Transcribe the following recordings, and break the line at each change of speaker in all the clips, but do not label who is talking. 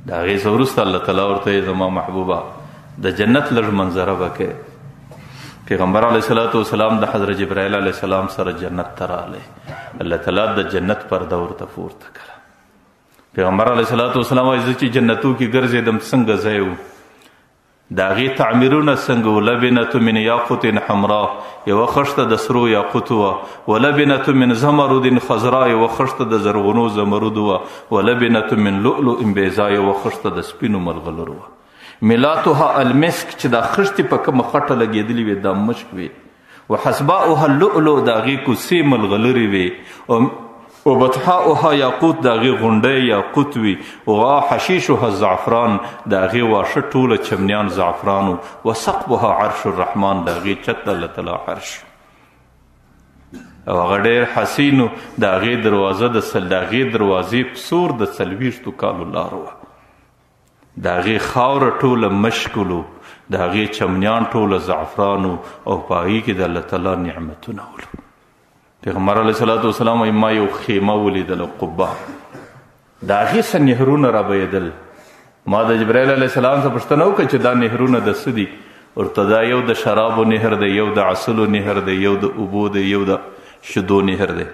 د هغې څه وروسته الله تعالی ورته زما محبوبه د جنت لږ منظره به کوې. پیغمبر علیه صلات وسلام د حضرت جبرائیل علیه السلام سره جنت ته راغلی. الله تعالی د جنت پرده ورته پورته کړه. پیغمبر علیه صلات وسلام وایي زه چې جنتو کې ګرځېدم څنګه ځای و، د هغې تعمیرونه څنګه و. لبنة من یاقوت حمراء، یوه خښته د سرو یاقوتو وه. ولبنة من زمرد خضراء، یوه خښته د زرغونو زمرودو وه. ولبنة من لؤلؤ بیضاء، یوه خښته د سپینو مرغلرو وه. ملاتها المسک، چې دا خښتې په کومه خټه لګېدلې وې دا مشک وې. وحسباؤها اللؤلؤ، د هغې کوڅې ملغلرې وې. وبطحاؤها یاقوت، د هغې غونډۍ یاقوت وي. وحشیشها الزعفران، د هغې واښه ټوله چمنیان زعفران و. وسقفها عرش الرحمن، د هغې چت د الله تعالی عرش او هغه ډېر حسین و. د هغې دروازه د هغې دروازې په سور د 40 کالو لار وه. د هغې خاوره ټوله مشکلو، د هغې چمنیان ټوله زعفران و او په هغې کې د الله تعالی نعمتونه ولو. پیغمبر علیه صلات وسلام وایي ما یو خیمه ولیدله، قبه، د هغې څه نهرونه رابهېدل. ما د جبرائیل علیه السلام څخه پوښتنه وکړه چې دا نهرونه د څه دي؟ ورته دا یو د شرابو نهر دی، یو د عسلو نهر دی، یو د اوبو دی، یو د شیدو نهر دی.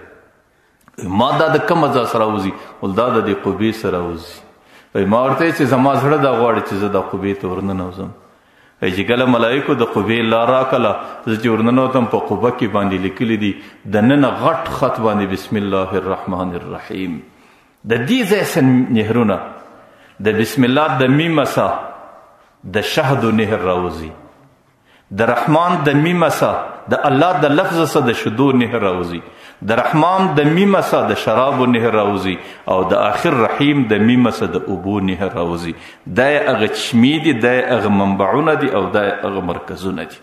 ما دا د کومه ځای سره وځي؟ ول دا د دې قبې سره وځي. ما ورته ویل چې زما زړه دا غواړي چې زه دا قبې ته ورننوځم. چې کله ملایکو د قبې لار راکله، زه چې ورننوتم په قبه کې باندې لیکلي دي د ننه غټ خط باندې بسم الله الرحمن الرحیم. د دې ځای څه نهرونه، د بسم الله د میمه څه د شهدو نهر راوځي، د رحمان د میمه څه د الله د لفظ څه د شیدو نهر راوځي، د رحمان د میمه څه د شرابو نهر راوځي، او د آخر رحیم د میمه څه د اوبو نهر راوځي. دا یې هغه چشمې دي، دا یې هغه منبعونه دي، او دا یې هغه مرکزونه دي.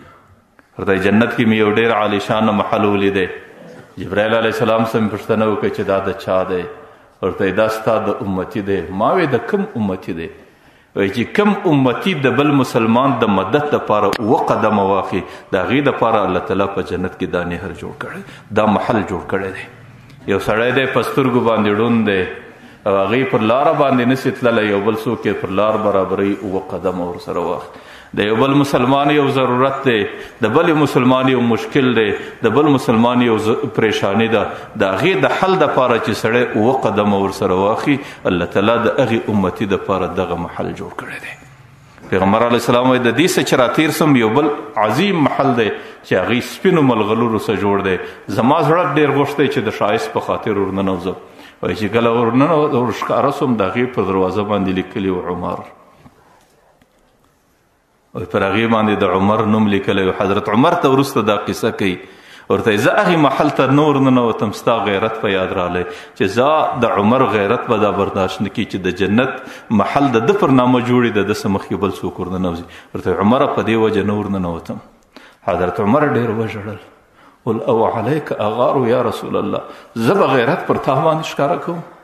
ورته جنت کې مې یو ډېر عالیشانه محل ولیدی. جبرائیل علیه السلام څخه مې پوښتنه وکړه چې دا د چا دی؟ ورته دا ستا د امتي دی. ما وی د کوم امتي دی؟ وایي چې کوم امتي د بل مسلمان د مدد دپاره 7 قدمه واخلي، د هغې دپاره الله تعالی په جنت کې دا نهر جوړ کړی، دا محل جوړ کړی دی. یو سړی دی په سترګو باندې ړوند دی او هغې پر لاره باندې نسي تللی، یو بل څوک یې پر لار برابروي 7 قدمه ورسره واخلي. د یو بل مسلمان یو ضرورت دی، د بل مسلمان یو مشکل دی، د بل مسلمان یو پریشانی ده، د هغې د حل دپاره چې سړی 7 قدمه ورسره واخلي، الله تعالی د هغې امتي دپاره دغه محل جوړ کړی دی. پیغمبر علیه السلام وایي د دې څه چې راتېر سم یو بل عظیم محل دی چې هغې سپینو ملغلرو څخه جوړ دی. زما زړه ډېر غوښتی چې د ښایست په خاطر ورننوځم. وایي چې کله ورښکاره سوم، د هغې پر دروازه باندې لیکلي و عمر، پر هغې باندې د عمر نوم لیکلی و. حضرت عمر ته وروسته دا قصه کوي، ورته زه هغې محل ته نه ورننوتم، ستا غیرت په یاد راغلی چې زه د عمر غیرت به دا برداشت نه کړي چې د جنت محل د ده پر نامه جوړي، د ده څه مخکې بل څوک ورننوځي. ورته عمره په دې وجه نه ورننوتم. حضرت عمر ډېر وژړل. ول او علیک اغارو یا رسول الله، زه به غیرت پر تا باندې ښکاره کوم؟